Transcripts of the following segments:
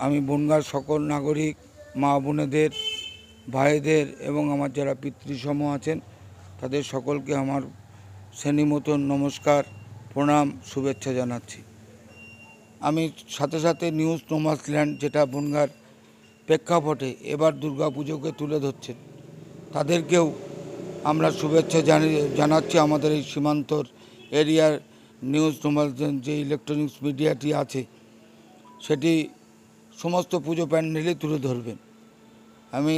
আমি বনগাঁর সকল নাগরিক মা বোনেদের ভাইদের এবং আমার যারা পিতৃসম আছেন তাদের সকলকে আমার শ্রেণীমতন নমস্কার, প্রণাম, শুভেচ্ছা জানাচ্ছি। আমি সাথে সাথে নিউজ নোম্যান্সল্যান্ড, যেটা বনগাঁর প্রেক্ষাপটে এবার দুর্গাপুজোকে তুলে ধরছেন, তাদেরকেও আমরা শুভেচ্ছা জানাচ্ছি। আমাদের এই সীমান্তর এরিয়ার নিউজ নোম্যান্সল্যান্ড যে ইলেকট্রনিক্স মিডিয়াটি আছে সেটি সমস্ত পুজো প্যান্ডেলই তুলে ধরবেন। আমি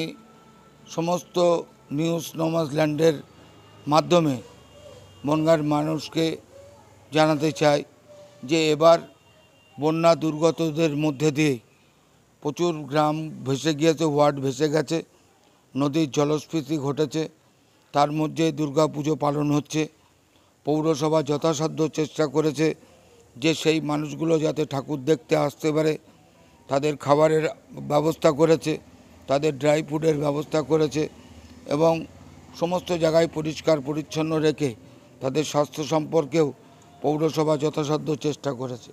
সমস্ত নিউজ নোম্যান্সল্যান্ডের মাধ্যমে বনগাঁর মানুষকে জানাতে চাই যে এবার বন্যা দুর্গতদের মধ্যে দিয়ে প্রচুর গ্রাম ভেসে গিয়েছে, ওয়ার্ড ভেসে গেছে, নদীর জলস্ফীতি ঘটেছে, তার মধ্যে দুর্গাপুজো পালন হচ্ছে। পৌরসভা যথাসাধ্য চেষ্টা করেছে যে সেই মানুষগুলো যাতে ঠাকুর দেখতে আসতে পারে, তাদের খাবারের ব্যবস্থা করেছে, তাদের ড্রাই ফুডের ব্যবস্থা করেছে এবং সমস্ত জায়গায় পরিষ্কার পরিচ্ছন্ন রেখে তাদের স্বাস্থ্য সম্পর্কেও পৌরসভা যথাসাধ্য চেষ্টা করেছে।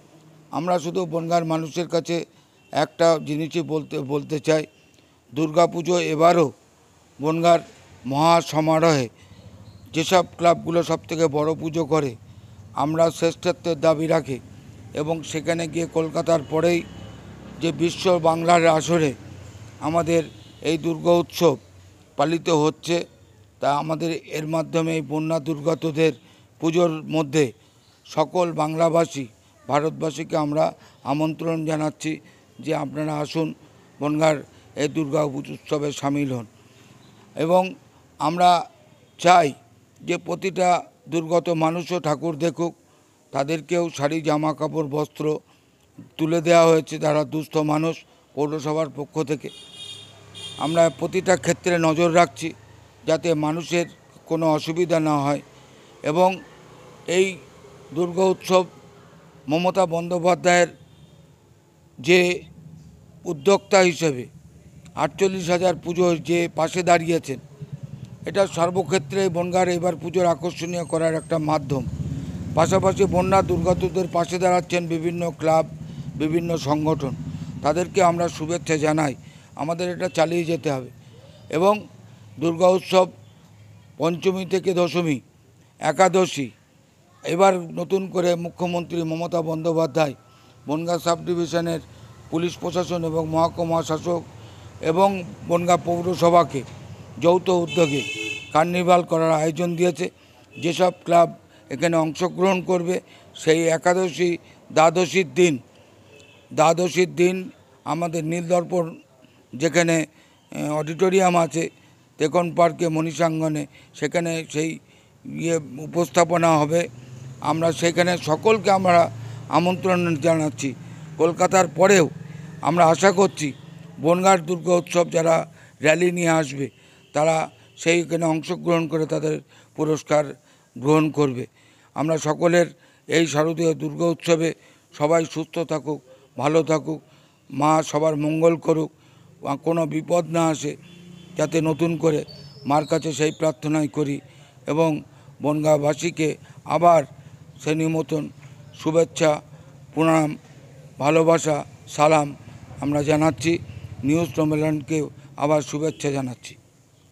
আমরা শুধু বনগাঁর মানুষের কাছে একটা জিনিসই বলতে চাই, দুর্গাপুজো এবারও বনগাঁর মহা সমারোহে যেসব ক্লাবগুলো সবথেকে বড় পুজো করে আমরা শ্রেষ্ঠত্বের দাবি রাখি এবং সেখানে গিয়ে কলকাতার পরেই যে বিশ্ব বাংলার আসরে আমাদের এই দুর্গা উৎসব পালিত হচ্ছে, তা আমাদের এর মাধ্যমে এই বন্যা দুর্গতদের পুজোর মধ্যে সকল বাংলাভাষী ভারতবাসীকে আমরা আমন্ত্রণ জানাচ্ছি যে আপনারা আসুন, বনগাঁর এই দুর্গা উৎসবে সামিল হন। এবং আমরা চাই যে প্রতিটা দুর্গত মানুষও ঠাকুর দেখুক, তাদেরকেও শাড়ি, জামা কাপড়, বস্ত্র তুলে দেওয়া হয়েছে যারা দুস্থ মানুষ পৌরসভার পক্ষ থেকে। আমরা প্রতিটা ক্ষেত্রে নজর রাখছি যাতে মানুষের কোনো অসুবিধা না হয় এবং এই দুর্গা উৎসব মমতা বন্দ্যোপাধ্যায়ের যে উদ্যোক্তা হিসেবে 48,000 পুজোর যে পাশে দাঁড়িয়েছেন, এটা সর্বক্ষেত্রে বনগাঁর এবার পুজোর আকর্ষণীয় করার একটা মাধ্যম। পাশাপাশি বন্যা দুর্গতদের পাশে দাঁড়াচ্ছেন বিভিন্ন ক্লাব, বিভিন্ন সংগঠন, তাদেরকে আমরা শুভেচ্ছা জানাই। আমাদের এটা চালিয়ে যেতে হবে এবং দুর্গা উৎসব পঞ্চমী থেকে দশমী, একাদশী, এবার নতুন করে মুখ্যমন্ত্রী মমতা বন্দ্যোপাধ্যায় বনগাঁ সাব ডিভিশনের পুলিশ প্রশাসন এবং মহকুমা শাসক এবং বনগাঁ পৌরসভাকে যৌথ উদ্যোগে কার্নিভাল করার আয়োজন দিয়েছে। যেসব ক্লাব এখানে অংশগ্রহণ করবে সেই একাদশী দ্বাদশীর দিন আমাদের নীলদর্পণ যেখানে অডিটোরিয়াম আছে তেকন পার্কে মণিসাঙ্গনে, সেখানে সেই উপস্থাপনা হবে। আমরা সেখানে সকলকে আমরা আমন্ত্রণ জানাচ্ছি। কলকাতার পরেও আমরা আশা করছি বনগাঁর দুর্গা উৎসব যারা র্যালি নিয়ে আসবে তারা সেইখানে অংশগ্রহণ করে তাদের পুরস্কার গ্রহণ করবে। আমরা সকলের এই শারদীয় দুর্গা উৎসবে সবাই সুস্থ থাকুক, ভালো থাকুক, মা সবার মঙ্গল করুক, কোনো বিপদ না আসে, যাতে নতুন করে মার কাছে সেই প্রার্থনাই করি এবং বনগাঁবাসীকে আবার শ্রেণী মতন শুভেচ্ছা, প্রণাম, ভালোবাসা, সালাম আমরা জানাচ্ছি। নিউজ নোম্যান্সল্যান্ডকেও আবার শুভেচ্ছা জানাচ্ছি।